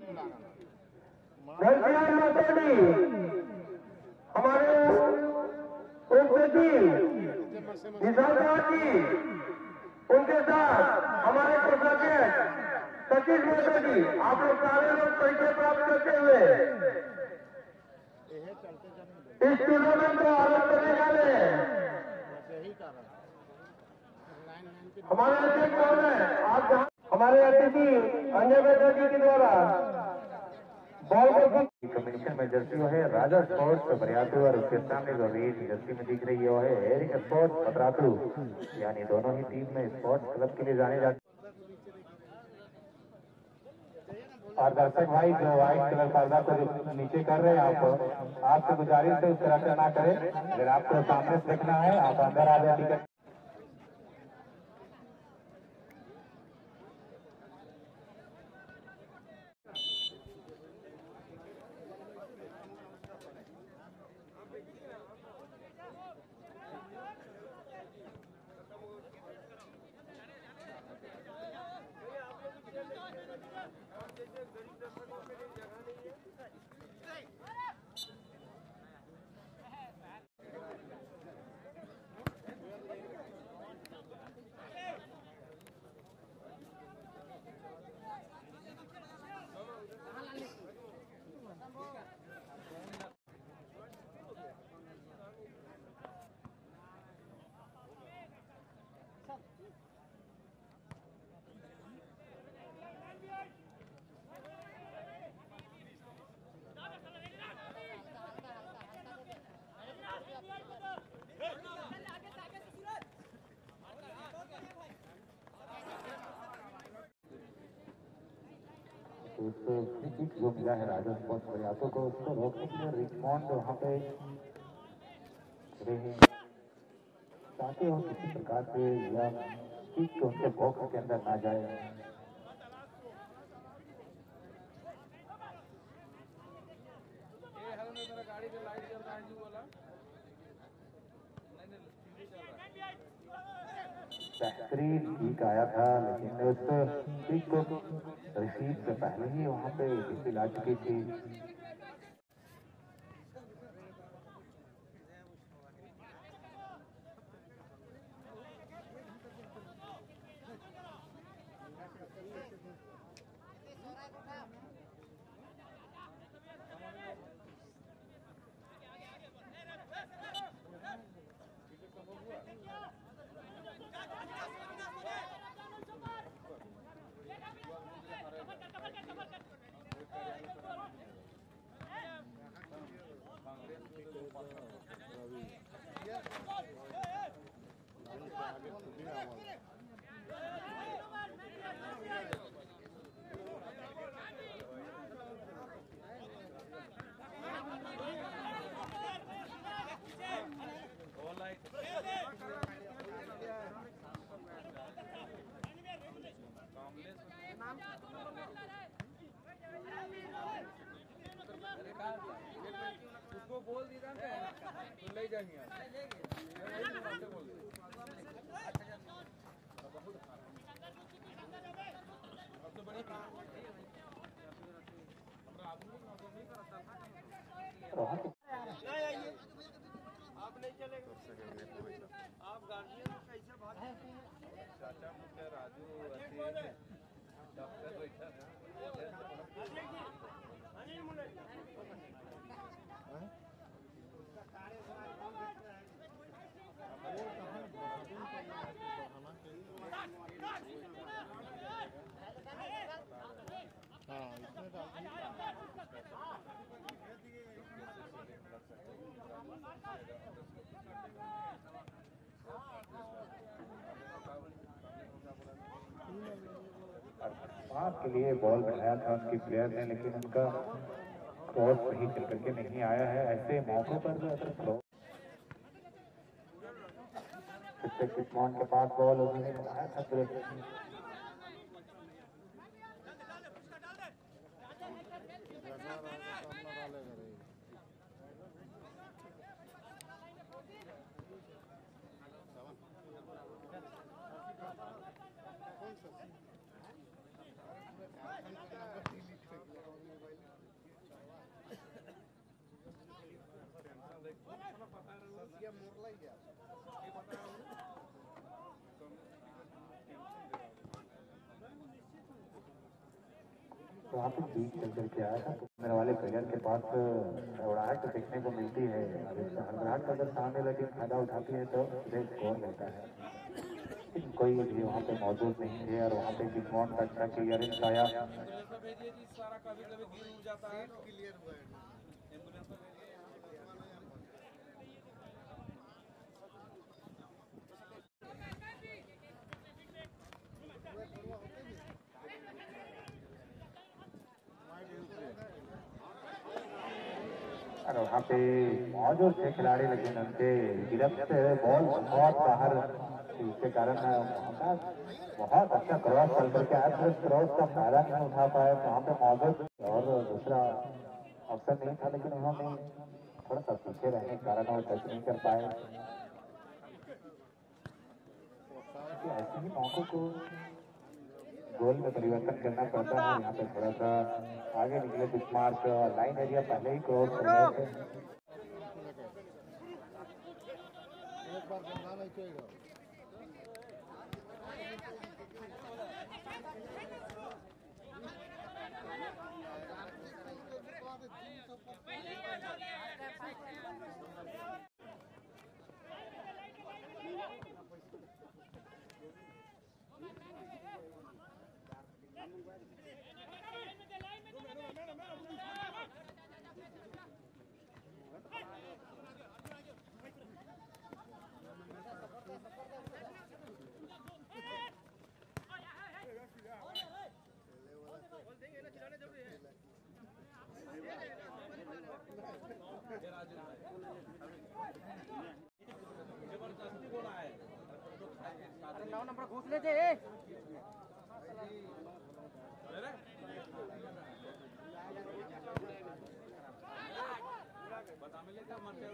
घनश्याम माथोडी हमारे उपसचिव विशाल जी, उनके साथ हमारे कोषाध्यक्ष सतीश माथोडी, आप लोग सारे लोग परिचय प्राप्त करते हुए इस टूर्नामेंट को आरंभ करने वाले हमारे अध्यक्ष महोदय, आप हमारे अतिथि अंजय मेहता जी के द्वारा बॉल कमीशन में जर्सी है राजा स्पोर्ट्स बरियातू और उसके सामने जो रेड जर्सी में दिख रही है एरिक स्पोर्ट्स पतरातू, यानी दोनों ही टीम में स्पोर्ट्स क्लब के लिए जाने जाते। और दर्शक भाई जो व्हाइट कलर पर्दा को जो नीचे कर रहे हैं, आपसे गुजारिश है उस तरह से ना करें। अगर आपको सामने से देखना है आप अंदर आ जाए टिकट। जो मिला है राजा स्पोर्ट्स बरियातों को, उसको रोकने के लिए रिचमॉन्ड वहाँ पे खड़े हैं ताकि वो किसी प्रकार से या किक उनके बॉक्स के अंदर ना जाए। बेहतरीन किक आया था, लेकिन उस किक को रिसीव से पहले ही वहाँ पे विजिल आ चुकी थी। उसको बोल दी था तो ले जाएंगे आप नहीं चलेंगे, आप गार्जियन कैसे भाग चाचा मुझे राजू डॉक्टर बैठा पास के लिए बॉल बनाया था उनकी प्लेयर ने, लेकिन उनका क्रॉस सही चल करके नहीं आया है। ऐसे मौकों पर अगर क्रॉस किस्मौन के पास बॉल उन्होंने बनाया था तो आप बीच चल करके आया था तो मेरे वाले प्लेयर के पास घबराहट तो देखने को मिलती है। अब इस घबराहट का अगर सामने लगे फायदा उठाती है तो सीधे स्कोर मिलता है। लेकिन कोई भी वहाँ पे मौजूद नहीं है और वहाँ पे किस्मौन का अच्छा क्लियरेंस आया। सारा कभी कभी गिर उड़ जाता है तो क्लियर हुआ है। और वहाँ पे मौजूद थे खिलाड़ी लेकिन उनके गिरफ्त बॉल बहुत बाहर, इसके कारण बहुत अच्छा क्रॉस चल करके आया, फिर क्रॉस का फायदा नहीं उठा पाया वहाँ पे मौजूद और दूसरा अवसर नहीं था, लेकिन उन्होंने थोड़ा सा पीछे रहने के कारण वो टच नहीं कर पाए। ऐसे ही मौकों को गोल में परिवर्तन करना पड़ता है। यहाँ पे थोड़ा सा आगे निकले बिस्मार्क, लाइन एरिया पहले ही क्रॉस कर रहे थे। एक बार गंगा नहीं चाहिए। नंबर घूस लेते बता में लेता मरते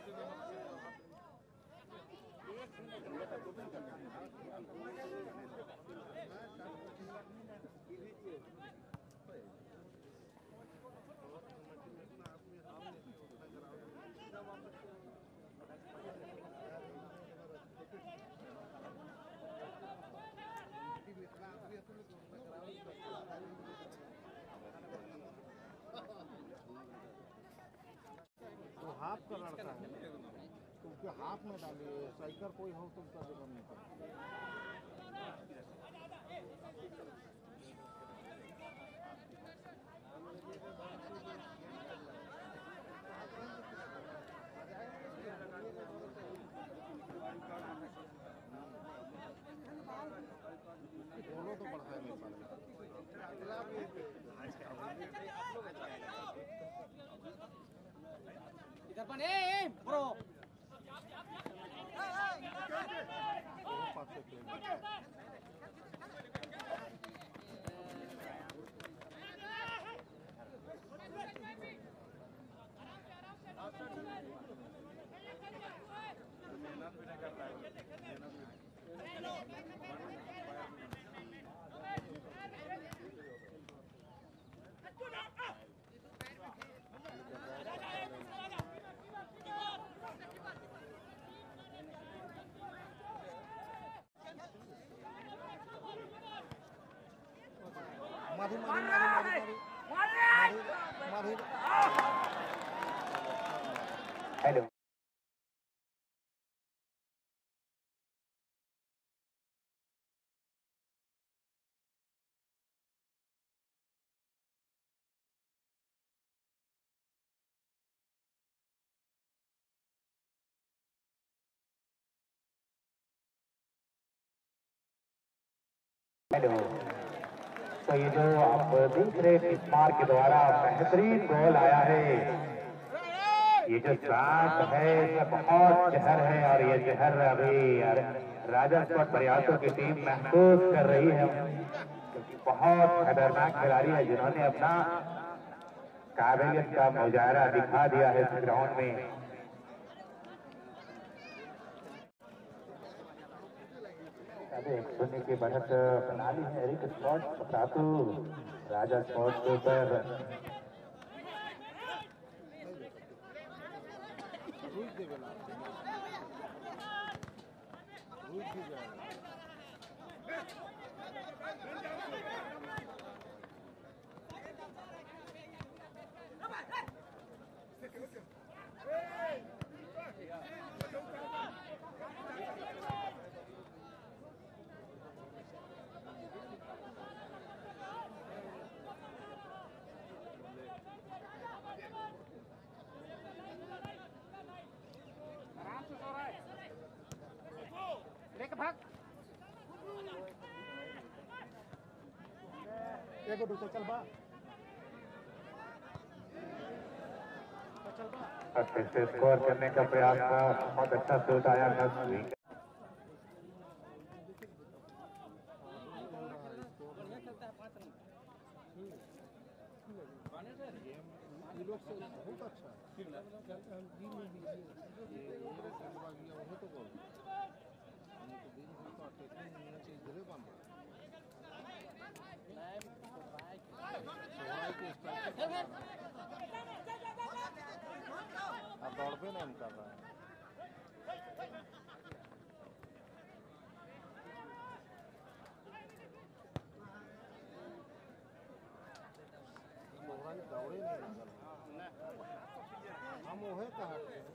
हाफ का लड़का है तो उसके हाफ में डालिए, स्ट्राइकर कोई हो तो उसका जगह नहीं पड़ता। दोनों तो बढ़ा नहीं पा रहे। इधर पर ब्रो हेलो हेलो, तो ये जो आप देख रहे बिस्मार्क के द्वारा बेहतरीन गोल आया है, ये जो सांस है इसमें बहुत जहर है और ये जहर अभी राजा स्पोर्ट प्रयासों की टीम महसूस कर रही है, क्योंकि बहुत खतरनाक खिलाड़ी है जिन्होंने अपना काबिलियत का मुजाहरा दिखा दिया है इस ग्राउंड में। एक शून्य की बढ़त बना ली है एरिक स्पॉट पतातू राजा स्पॉट के ऊपर। भूल भी जाएगा। एक दूसरे चल बा अच्छे से स्कोर करने का प्रयास था, बहुत अच्छा शॉट आया था। ये लोग से बहुत अच्छा है। ये वही तो बोल दिन भर तो अटैकिंग इधरे बन रहा अब दौड़ नहीं कर रहा है। दौड़े नहीं लगा हम वह कहा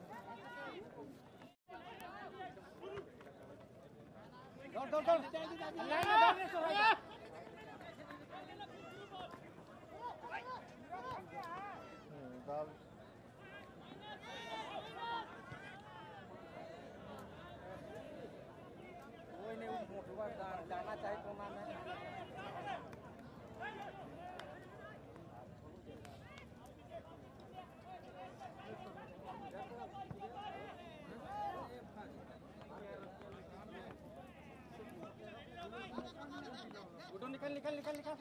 जाना चाहिए कोना में निकल निकल निकल निकल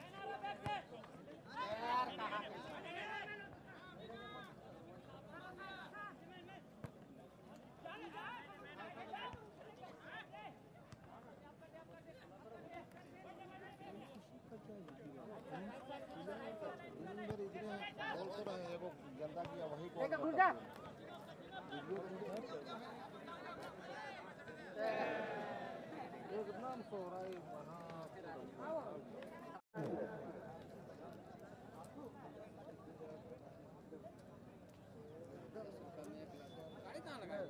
गंदा किया वही एकदम सो रहा है गाड़ी कहाँ लगा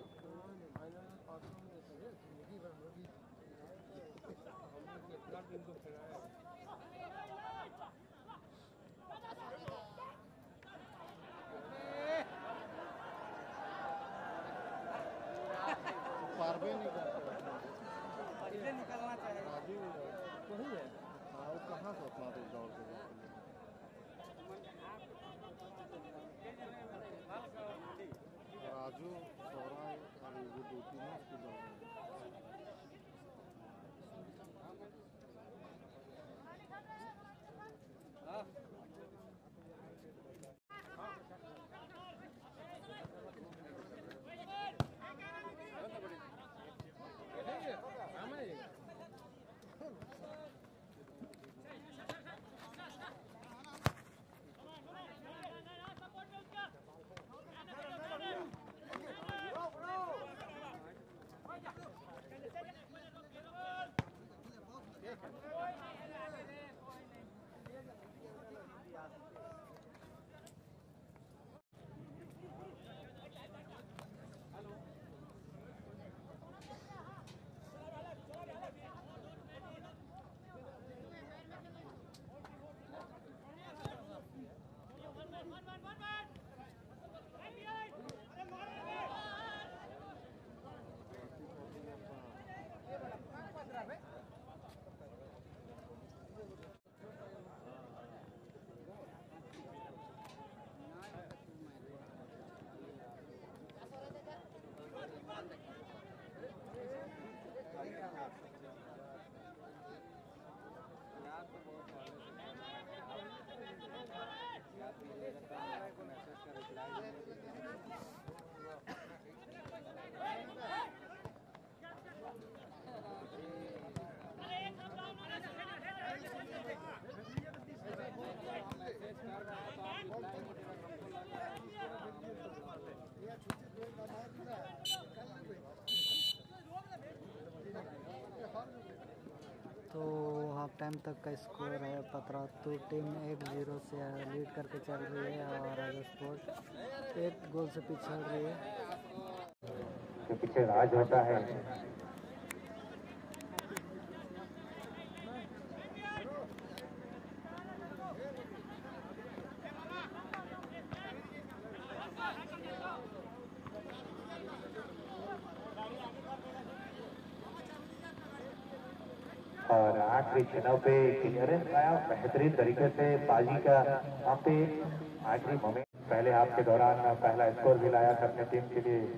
पारवे नहीं करते इसे निकलना चाहिए राजू वही है। हाँ वो कहाँ से अपना तो दौड़ के राजू सौरा और वो दो तीनों की दौड़ हाफ टाइम तक का स्कोर है। पतरातू टीम 1-0 से लीड करके चल रही है और राजा स्पोर्ट 1 गोल से पिछड़ रही है। के पीछे राज होता है। और आखिरी क्षणों पे क्लियरेंस आया बेहतरीन तरीके से बाजी का वहाँ पे आखिरी मोमेंट पहले हाफ के दौरान पहला स्कोर भी लाया था अपने टीम के लिए।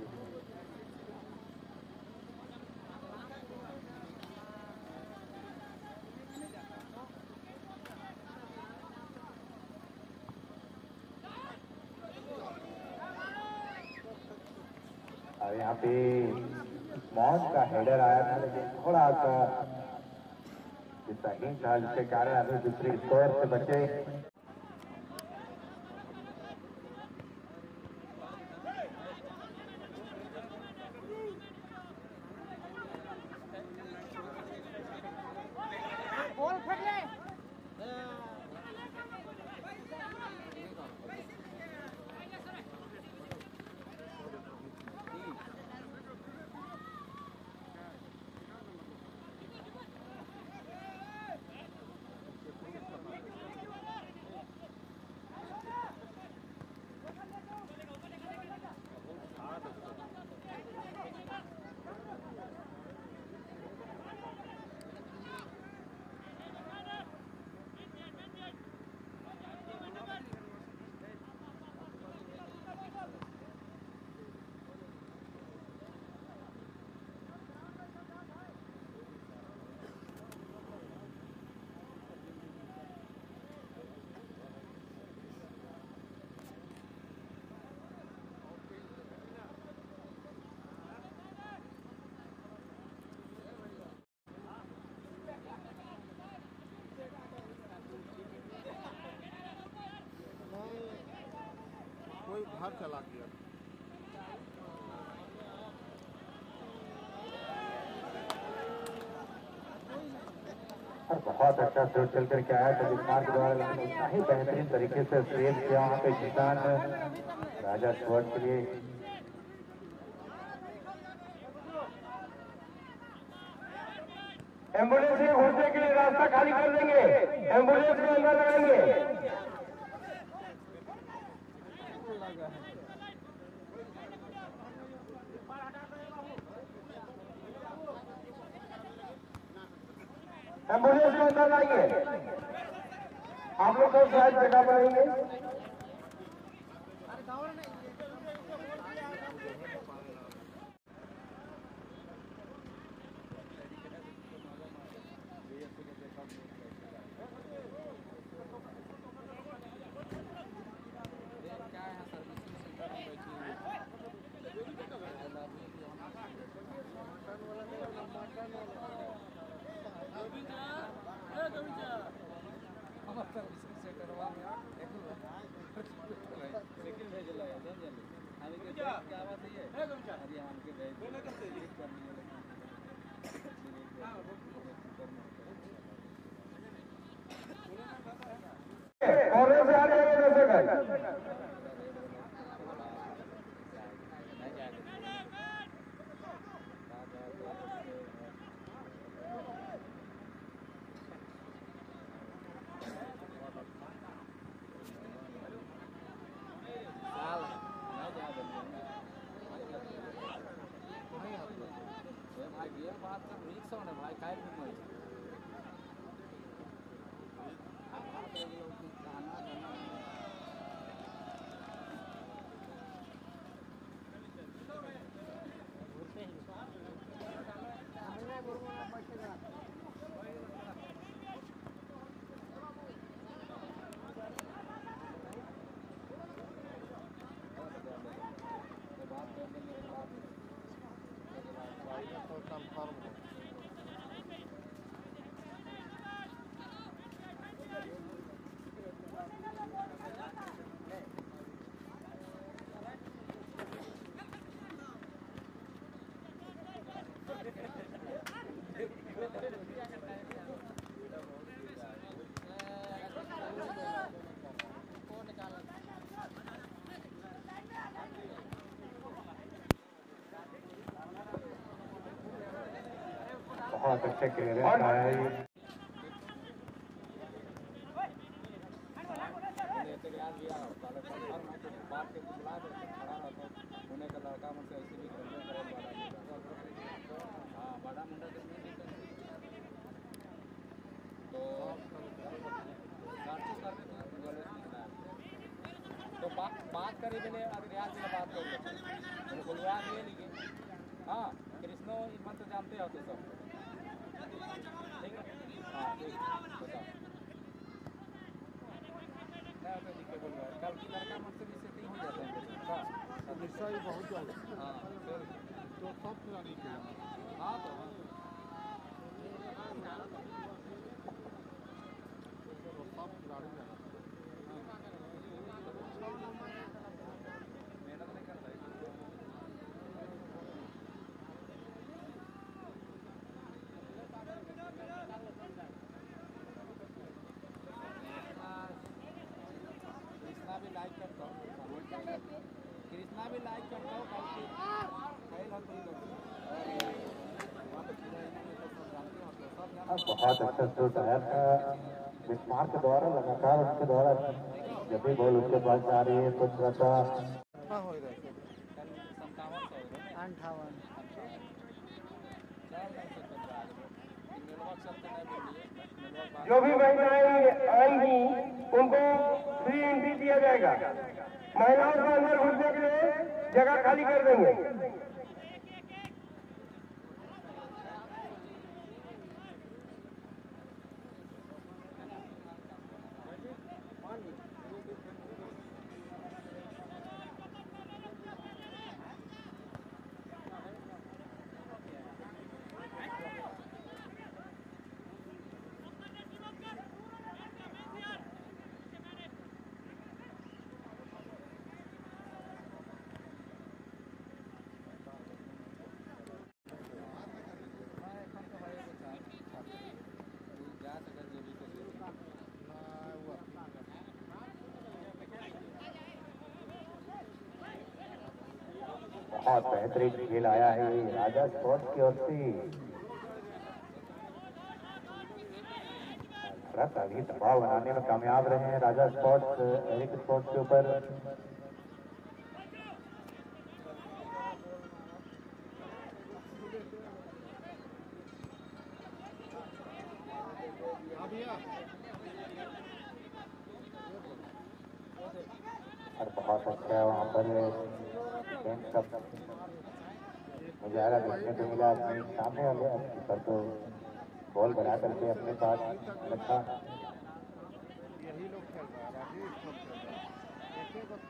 और यहाँ पे मौज का हेडर आया था लेकिन थोड़ा सा सही था जिसके कारण अभी दूसरी स्कोर से बचे। कोई बाहर चला गया। और बहुत अच्छा शॉट चल करके आया था मार्ग द्वारा, लेकिन उतना ही बेहतरीन तरीके से सेव किया वहाँ पे किसान राजा स्पोर्ट के लिए। एम्बुलेंस के घुसने के लिए रास्ता खाली कर देंगे, एम्बुलेंस के अंदर लगाएंगे। एम्बुलेंस के अंदर लाएंगे, आप लोग को शायद जगह बनाएंगे। बहुत अच्छे क्लियरेंस आया है। बात करी मैंने रियाज में बात कर मैंने बुलवा दिए लेकिन हाँ कृष्णो इमन तो जानते हो तो सब ठीक है हाँ ठीक बताओ नहीं तो दिक्कत बोलवा कल की लड़का मन से भी सेटिंग हो जाता है हाँ निश्चय ही बहुत ज़्यादा हाँ फिर तो सब खिलाड़ी के हाँ तो सब खिलाड़ी मेहनत नहीं करता है कृष्णा भी लाइक करता हूँ कृष्णा भी लाइक करता हूँ बहुत अच्छा शूट आया था बिस्मार्क के द्वारा, लगातार उसके द्वारा जब भी बॉल उसके पास जा रही है तो थोड़ा सा हो रहा है 58 जो भी महिलाएं आएंगी उनको फ्री एंट्री दिया जाएगा। महिलाओं को अंदर घुसने के लिए जगह खाली कर देंगे। बहुत बेहतरीन खेल आया है राजा स्पोर्ट्स की ओर से। अभी दबाव बनाने में कामयाब रहे हैं राजा स्पोर्ट्स एरिक स्पोर्ट्स के ऊपर। और बहुत अच्छा वहाँ पर मुजाहरा देखने को मिला। अपने सामने वाले पर तो बॉल बना करके अपने पास रखा। यही लोग खेल रहा है राजेश सब खेल रहा है देखिए बस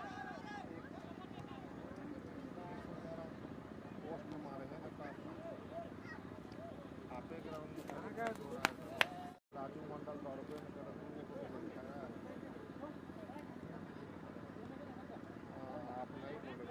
पोस्ट में मारे हैं ना आपे ग्राउंड में राजू मंडल दौड़े में कर आप नहीं बोले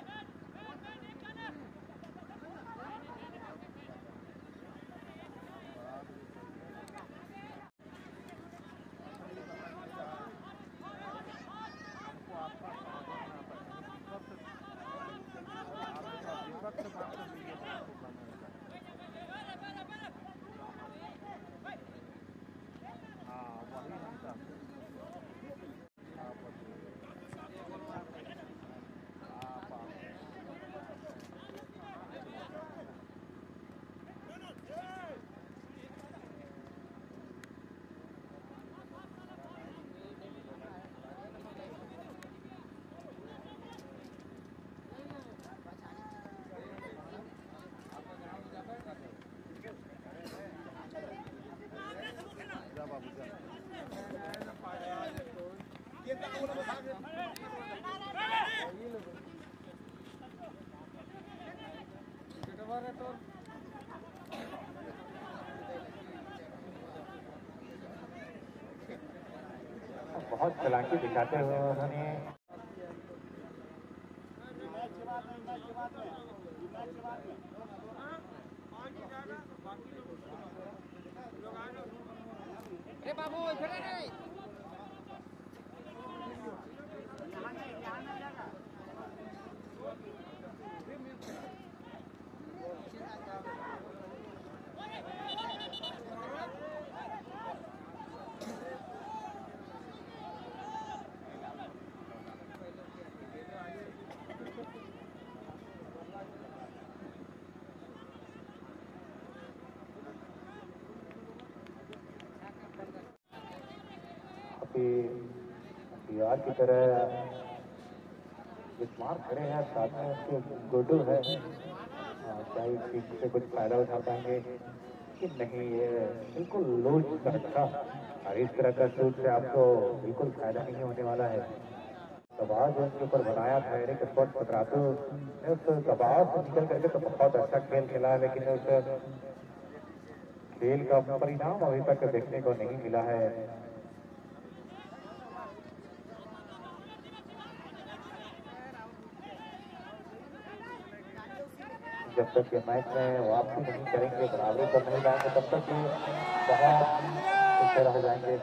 बहुत चालाकी दिखाते हुए उन्होंने बाबू कि बिहार की तरह स्मार्ट खड़े हैं, साथ में उसके गुड्डू है, क्या इस चीज से कुछ फायदा उठा पाएंगे कि नहीं। ये बिल्कुल लूज का अच्छा, और इस तरह का शूट से आपको बिल्कुल फायदा नहीं होने वाला है। दबाव जो उनके ऊपर बनाया था एरिक स्कॉट पतरातू ने, उस दबाव से निकल करके तो बहुत अच्छा खेल खेला है, लेकिन उस खेल का परिणाम अभी तक देखने को नहीं मिला है। जब तक ये मैच में वापसी नहीं करेंगे, बराबरी पर नहीं लाएंगे, तब तक ये बहुत पीछे रह जाएंगे।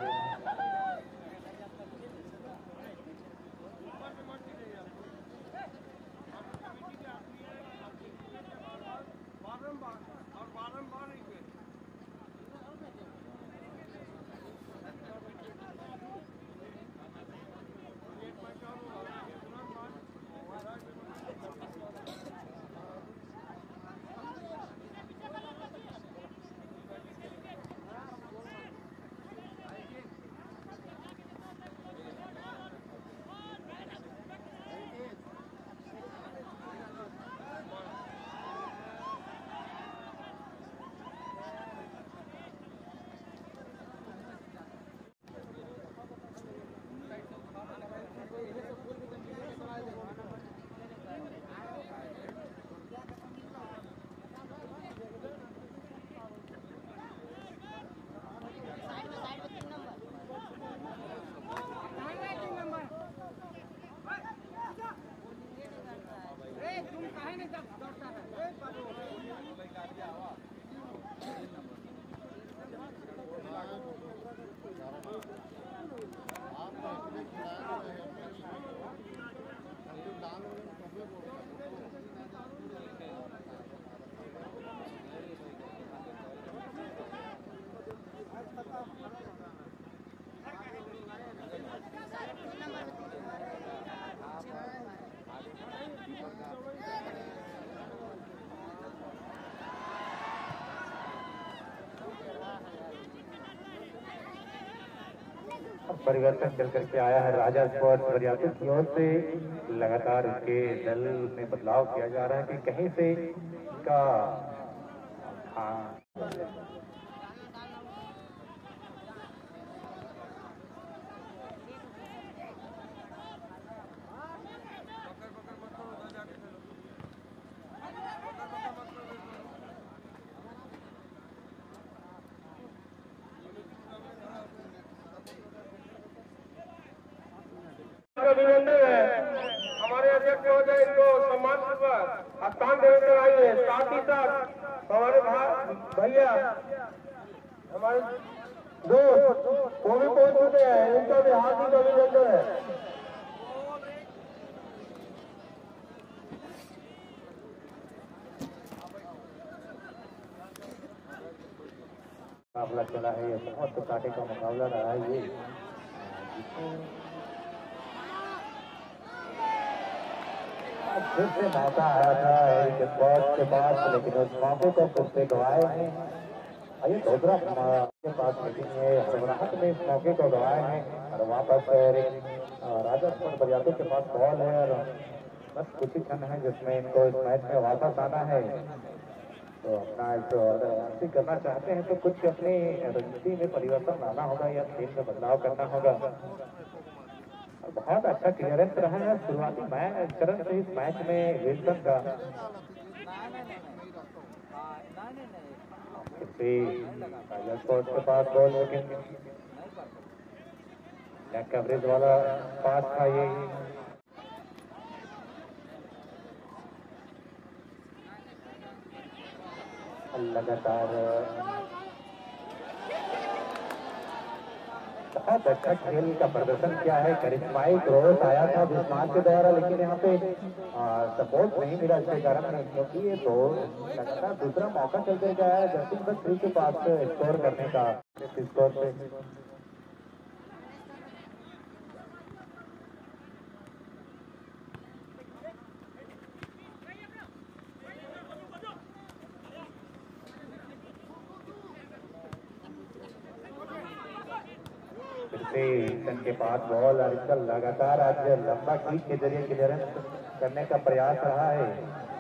परिवर्तन चल करके आया है राजा स्पोर्ट्स बरियातू की ओर से। लगातार उसके दल में बदलाव किया जा रहा है कि कहीं से इनका अभिनंदन है। हमारे अध्यक्ष महोदय इनको सम्मान पूर्वक हस्तांतरण देकर आइए। साथ ही साथ हमारे भैया, हमारे दोस्त वो भी पहुंच चुके हैं, इनका भी हार्दिक अभिनंदन है। मुकाबला चला है, ये बहुत कांटे का मुकाबला रहा है ये। फिर से मौका आया था एरिक स्कॉट के पास, लेकिन उस मौके को फिर से गंवाए हैं। ये दूसरा के पास, लेकिन ये हड़बड़ाहट में इस मौके को गंवाए हैं। और वापस राजा स्पोर्ट्स बरियातू के पास बॉल है, और बस कुछ ही क्षण है जिसमें इनको इस मैच में वापस आना है। तो अपना अगर वापसी करना चाहते हैं तो कुछ अपनी रणनीति में परिवर्तन लाना होगा या खेल में बदलाव करना होगा। बहुत अच्छा क्लियरेंस रहा है शुरुआती चरण से इस मैच में विल्सन का। राजा स्पोर्ट्स के पास बॉल, लेकिन कवरेज वाला पास था ये। लगातार बहुत अच्छा खेल का प्रदर्शन किया है। करिश्माई क्रॉस आया था बिस्मार्क के द्वारा, लेकिन यहाँ पे सपोर्ट नहीं मिला, इसके कारण, क्योंकि ये तो लगातार दूसरा मौका चल कर गया है जस्टिन बट थ्री के पास स्कोर करने का। स्कोर पे फिर से ईशन के पास बॉल और इसका लगातार आज लंबा किक के जरिए क्लियरेंस करने का प्रयास रहा है।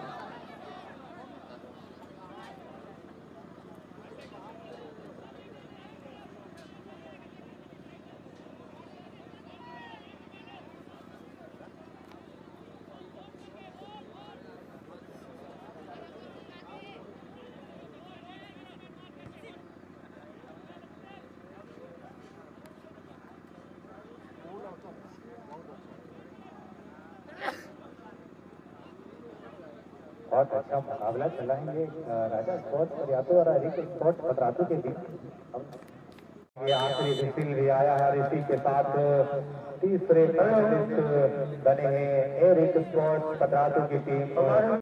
बहुत अच्छा मुकाबला चलाएंगे राजा स्पोर्ट्स परियातु और हरिक स्पोर्ट्स पतरातु के बीच। ये आखिरी विसिल भी आया है, इसी के साथ तीसरे फाइनलिस्ट बने हैं एरिक स्पोर्ट्स पतरातु की टीम।